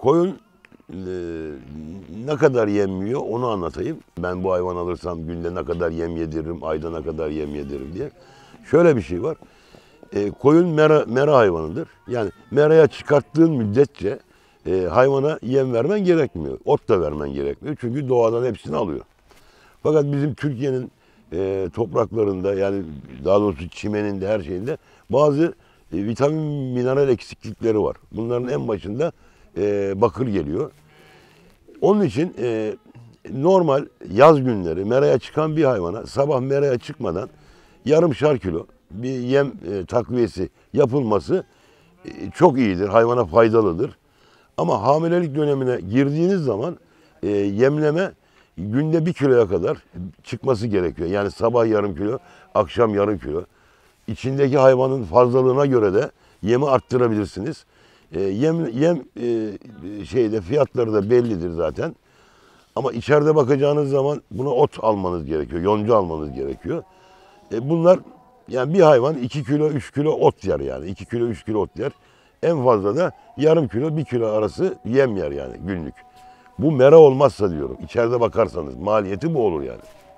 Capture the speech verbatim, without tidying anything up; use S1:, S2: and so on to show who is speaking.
S1: Koyun e, ne kadar yem yiyor onu anlatayım. Ben bu hayvan alırsam günde ne kadar yem yediririm, ayda ne kadar yem yediririm diye. Şöyle bir şey var. E, koyun mera, mera hayvanıdır. Yani meraya çıkarttığın müddetçe e, hayvana yem vermen gerekmiyor. Ot da vermen gerekmiyor. Çünkü doğadan hepsini alıyor. Fakat bizim Türkiye'nin e, topraklarında, yani daha doğrusu çimeninde, her şeyinde bazı e, vitamin, mineral eksiklikleri var. Bunların en başında e, bakır geliyor. Onun için e, normal yaz günleri meraya çıkan bir hayvana sabah meraya çıkmadan yarımşar kilo bir yem e, takviyesi yapılması e, çok iyidir. Hayvana faydalıdır. Ama hamilelik dönemine girdiğiniz zaman e, yemleme günde bir kiloya kadar çıkması gerekiyor. Yani sabah yarım kilo, akşam yarım kilo. İçindeki hayvanın fazlalığına göre de yemi arttırabilirsiniz. E, yem yem e, şeyde fiyatları da bellidir zaten. Ama içeride bakacağınız zaman buna ot almanız gerekiyor, yonca almanız gerekiyor. E, bunlar, yani bir hayvan iki kilo, üç kilo ot yer yani. iki kilo, üç kilo ot yer. En fazla da yarım kilo, bir kilo arası yem yer yani günlük. Bu mera olmazsa diyorum. İçeride bakarsanız maliyeti bu olur yani.